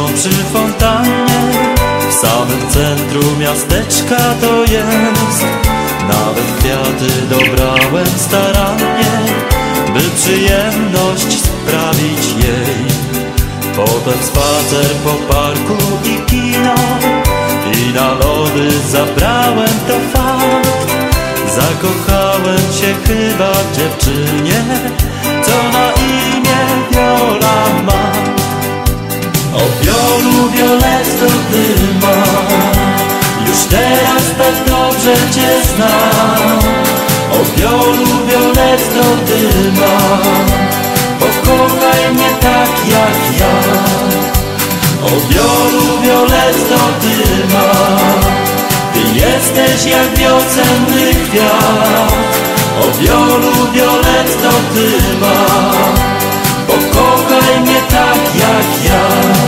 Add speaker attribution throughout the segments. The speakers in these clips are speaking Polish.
Speaker 1: przy fontannie, w samym centrum miasteczka to jest. Nawet kwiaty dobrałem starannie, by przyjemność sprawić jej. Potem spacer po parku i kino, i na lody zabrałem, to fakt. Zakochałem się chyba w dziewczynie, co na imię Viola ma. O Wiolu, Violetto, ty ma, już teraz tak dobrze cię znam. O Wiolu, Violetto, ty ma, pokochaj mnie tak jak ja. O Wiolu, Violetto, ty ma, ty jesteś jak wiosenny kwiat. O Wiolu, Violetto, ty ma, pokochaj mnie tak jak ja.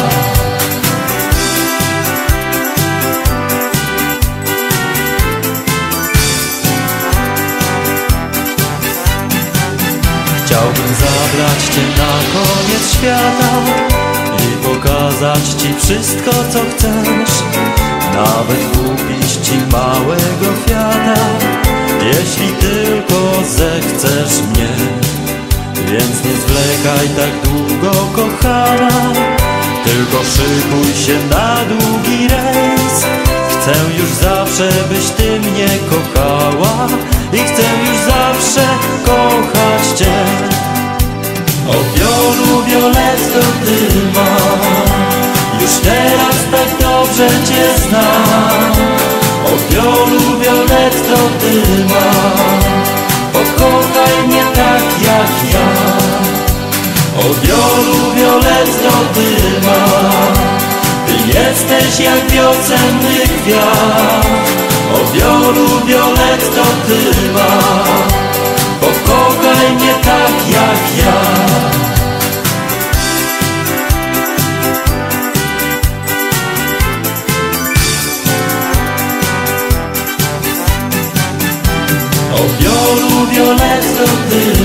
Speaker 1: Chciałbym zabrać cię na koniec świata i pokazać ci wszystko, co chcesz. Nawet kupić ci małego Fiata, jeśli tylko zechcesz mnie. Więc nie zwlekaj tak długo, kochana, tylko szykuj się na długi rejs. Chcę już zawsze, byś ty mnie kochała i chcę już zawsze kochać cię. O Wiolu, Violetto, ty ma, już teraz tak dobrze cię znam. O Wiolu, Violetto, ty ma, pokochaj mnie tak jak ja. O Wiolu, Violetto, ty ma, ty jesteś jak wiosenny kwiat. O Wiolu, Violetto, ty ma, pokochaj mnie tak jak ja. O Wiolu, Violetto, ty